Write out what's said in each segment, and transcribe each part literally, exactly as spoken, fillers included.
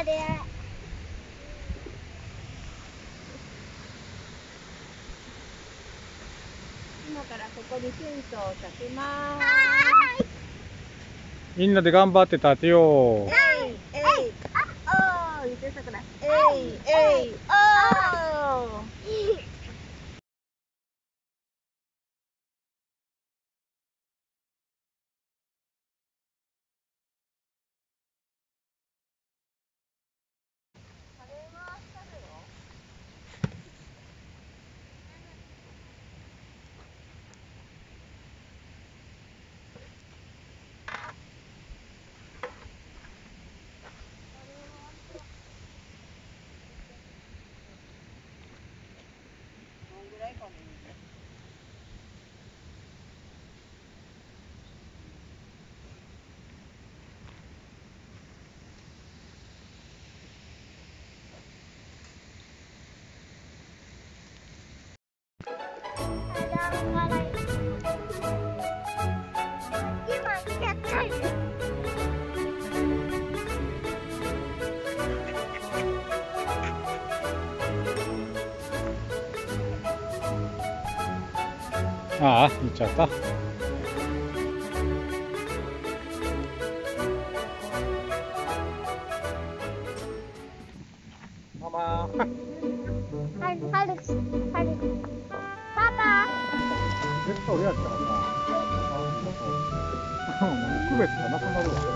れ。今からここに水素をかけます。 みんなで頑張って立てよう。 えいえいおー、言ってさくら。えいえいおー。 ああ、行っちゃった。ママ。 はる、はる、はる。パパ。 絶対俺やったらさ、もう区別がなくなるわ。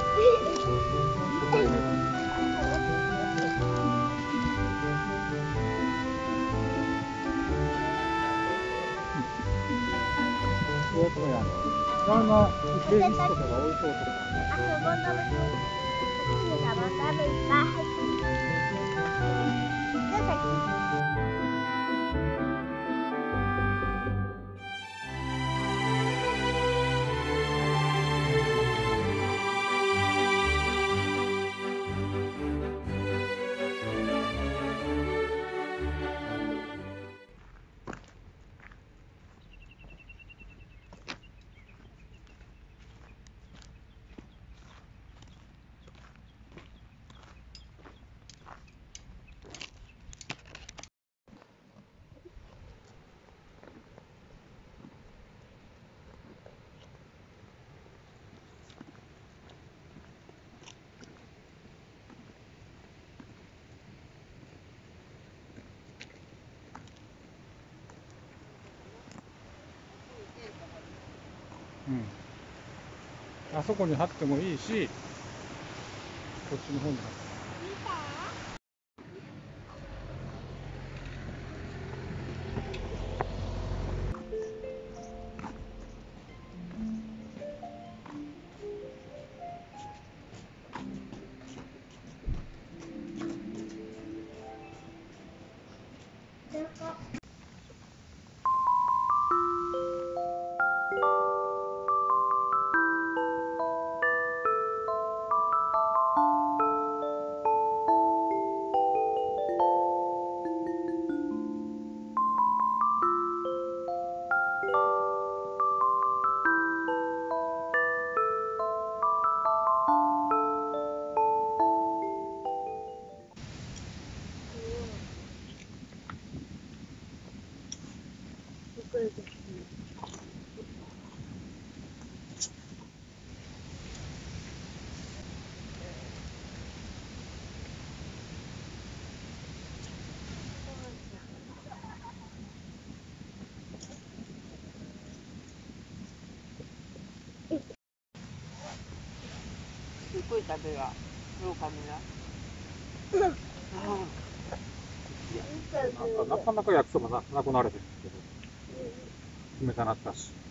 そういうとこやね。いろんなページとかが置いとうとか。 あそこの虫がまたいっぱい入ってる。 うん。あそこに貼ってもいいし、こっちの方に貼っても。 すごい風が、廊下にな。 なんかなかなか焼きそばななくなれへんけど、冷たなったし。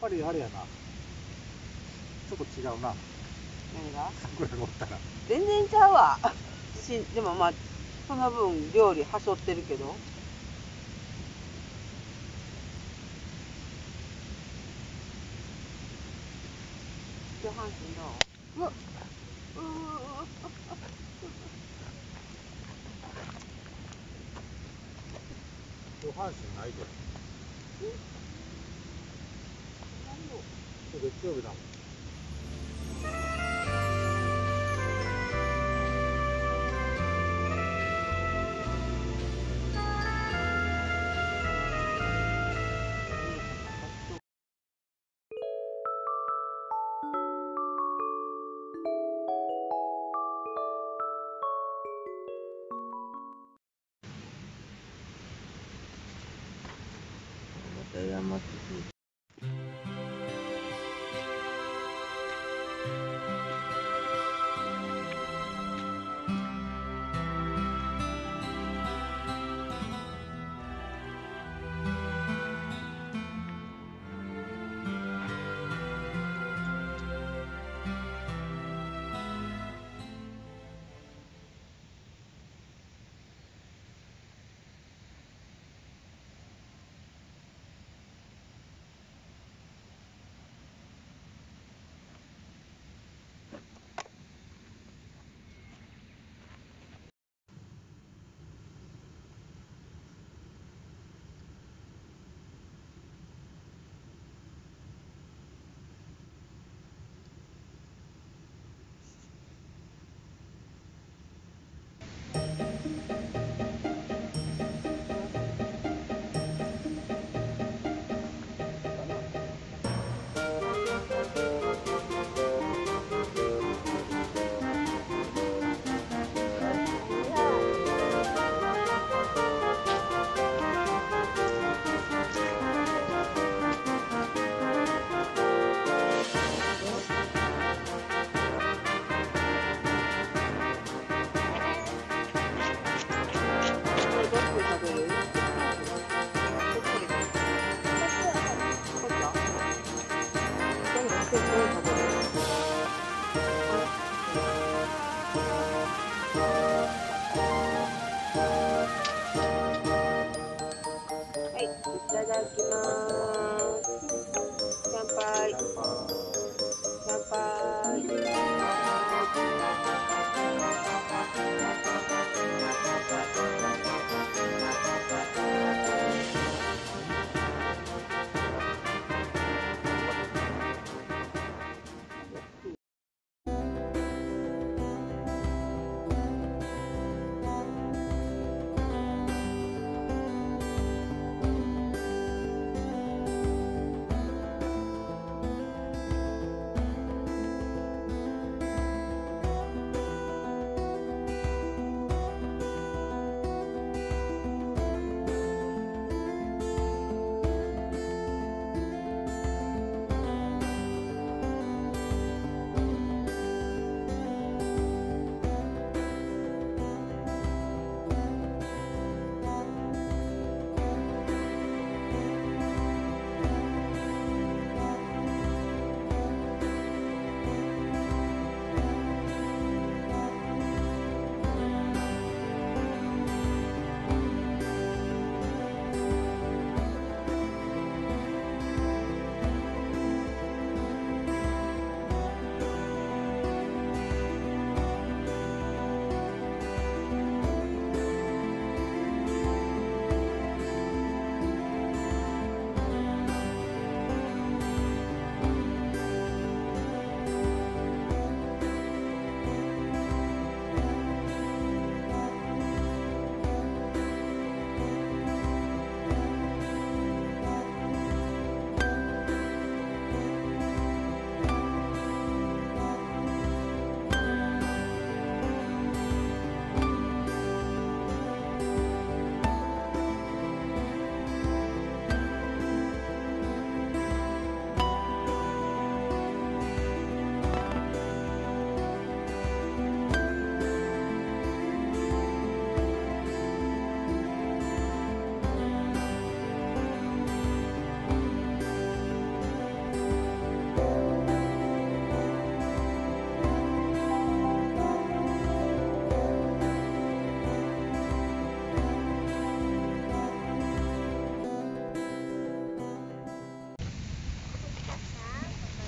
ぱりあれやな。ちょっと違うな。 何が桜がおったら。 全然ちゃうわ。しでもまあその分料理はしょってるけど。上半身どう？うわっうー上半身ないで。月曜日だもん。 また山津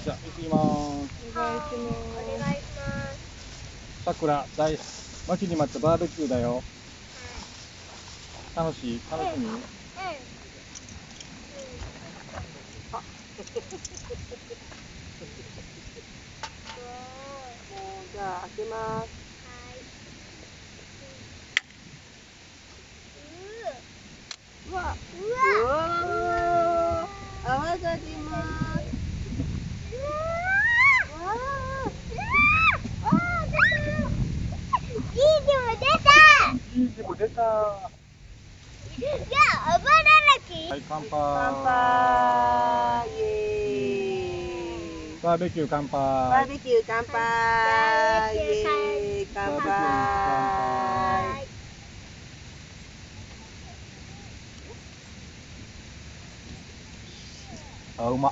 じゃあ行ってきます。 お願いします。お願いします。 さくら大待ちに待ったバーベキューだよ。楽しい楽しみ。 うん。うん。あ。もうじゃあ開けます。うわ。うわ。泡が出ます。 いいでも出た。 いや、泡だらけ。 はい、乾杯。 乾杯。イエーイ。 バーベキュー乾杯。 バーベキュー乾杯。イエーイ。乾杯。 あ、うま。う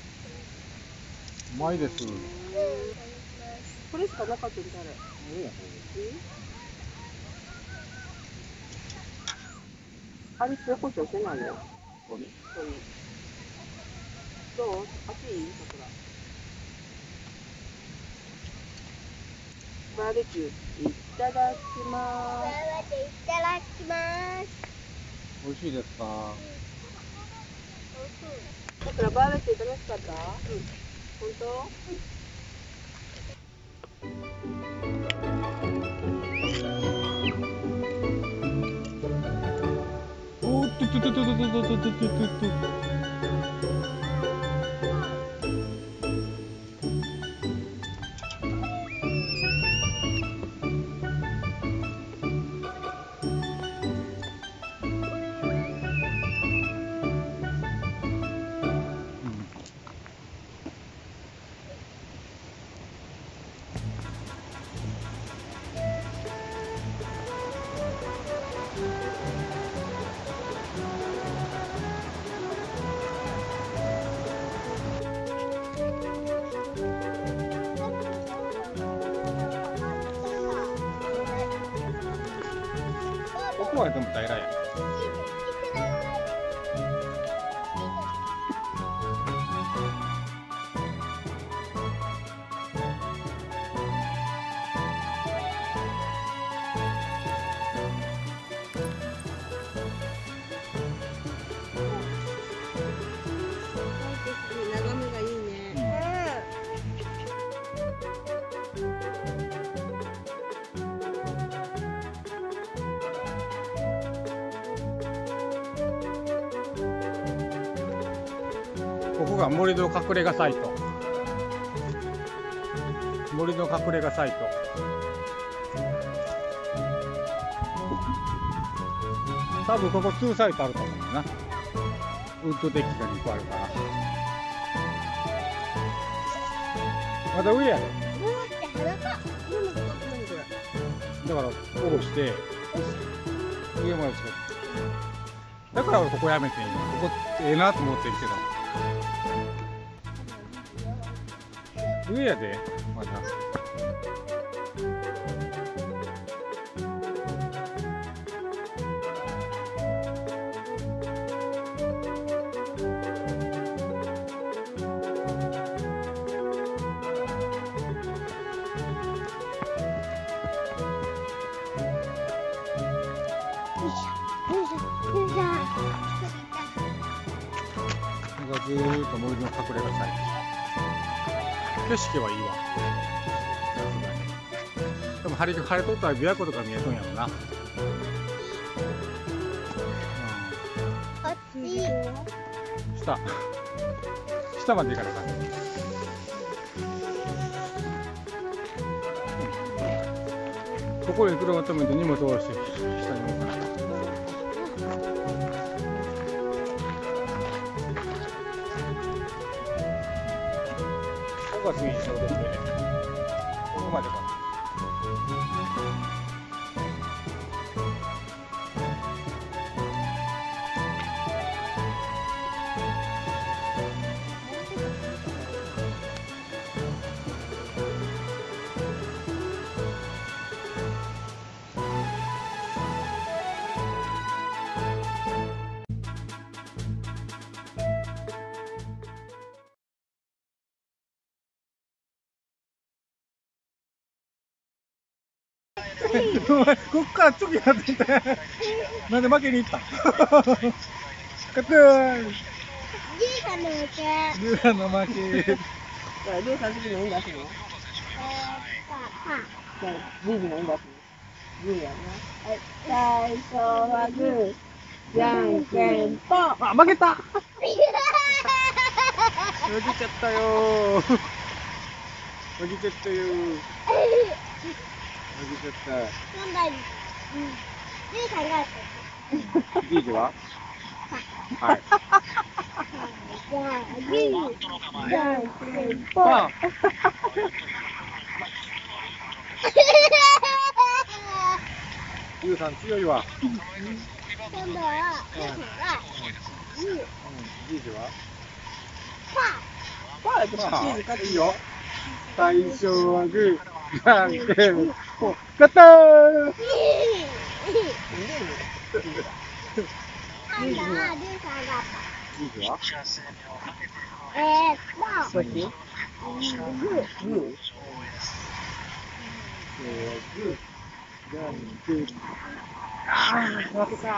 まいです。 これしかなかったんだね。あれ、塩コショウしてないよ。ここに。どう？熱い？桜。バーベキューいただきます。いただきます。 美味しいですか？ 桜、バーベキュー楽しかった？うん。本当？ おーっととととととととととと。ここはでも平らや。 眺めがいいね。 ここが森の隠れ家サイト。森の隠れ家サイト。多分ここにサイトあると思うんだな。ウッドデッキがにこあるから。まだ上やで。だから下ろして上まで作る。だから俺ここやめてんよ。ここええなと思ってるけど。上やでまだ。ずーっと森の隠れ家サイト。景色はいいわ。でも晴れ晴れとったら琵琶湖とか見えとんやろな。うん、下下まで行かなあかん。ここに車止めて荷物を下ろして下に置かなあかん。ここが次にちょうど上で、ここまでかな。 お前こっからチョキやっててなんで負けにいった勝ったーリュウさんの負け。 リュウさんの負けじゃあ、りょうさん次の運出すの？ えー、パじゃあ、じいじの運出すの？グーやな。はい。最初はグー。じゃんけんぽん。 あ、負けた負けちゃったよー負けちゃったよー負けちゃった今度は、リュウさんが勝った。 じいじははいじゃあ、グー、じゃんけんぽん。 パンリュウさん強いわ今度は、リュウさんがグー、 じいじはパパーやってチーズ勝っていいよ。 最初はグーじゃんけんぽん勝ったーー。今度は、リュウさんが勝った。 じいじはえーっと、 どっち？ グー。 グー。 グーじゃんけんあー負けた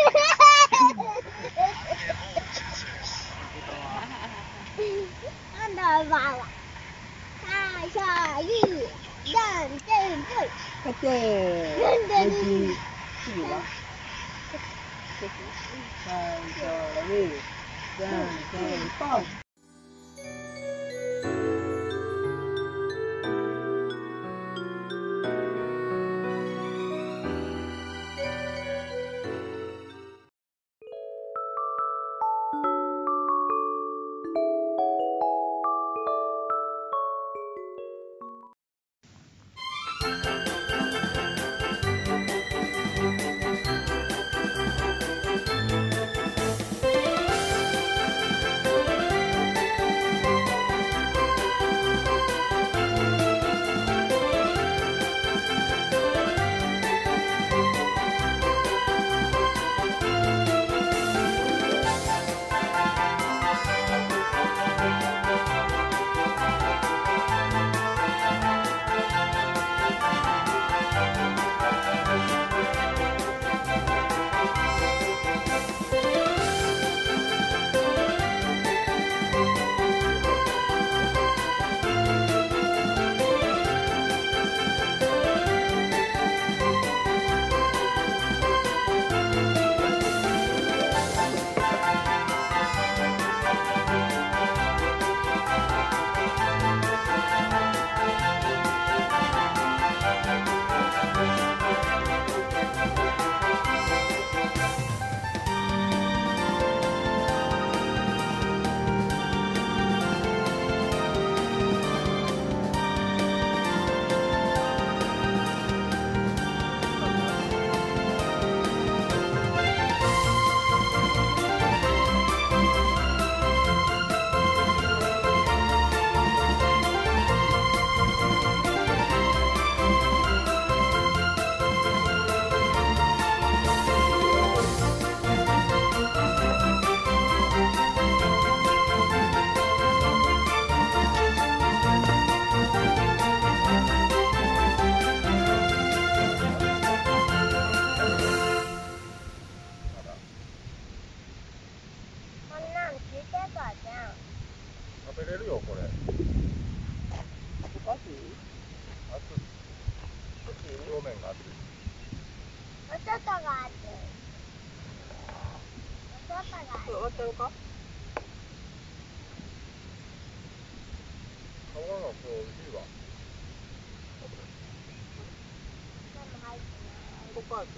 今度はバーは。最初はグー、じゃんけんぽい。 勝ってなんで次は最初はグー。じゃんけんぽん。 食べれるよこれ。 おかしい？ 熱い。表面が熱い。 お外が熱い。お外が熱い。 これ終わってるか？ 皮がこう美味しいわ。 何も入ってない。 ここあって。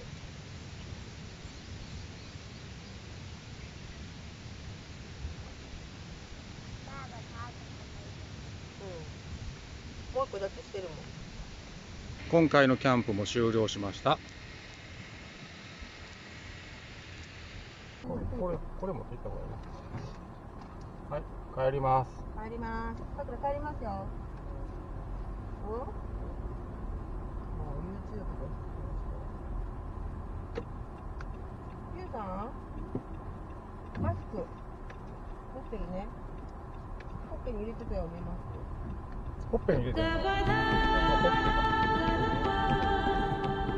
バーが食べてもいい。 うん。もう一個だってしてるもん。 今回のキャンプも終了しました。これこれこれ持っていった方がいいな。はい、帰ります。 帰ります。さくら帰りますよ。お？もう YouTube で。ゆうさん？マスク。持ってるね。ほっぺに入れてたよね、マスク。 ほっぺに入れてるの。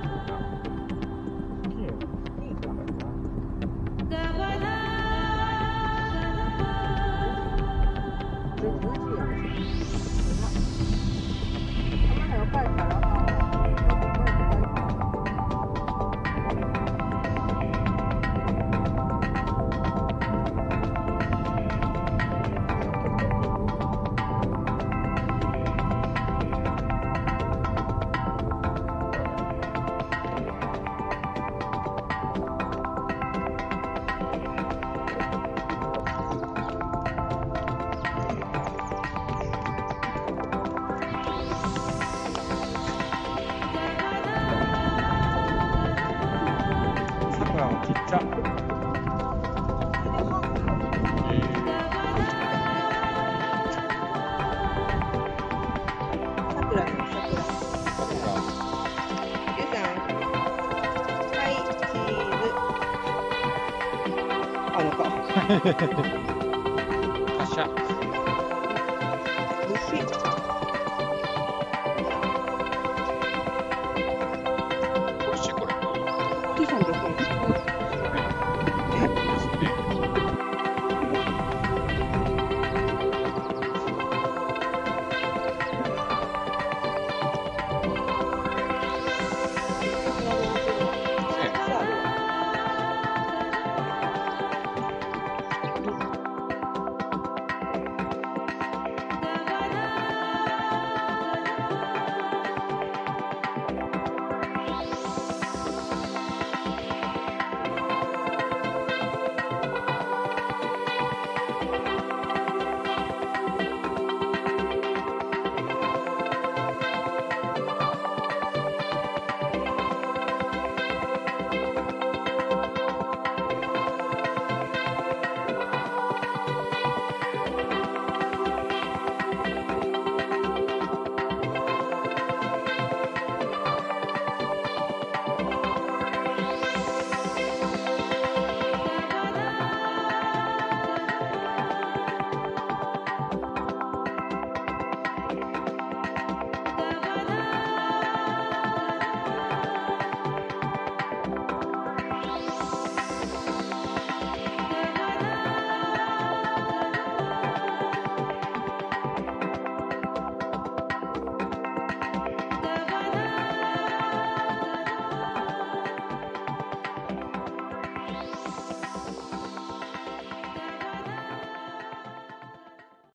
発射。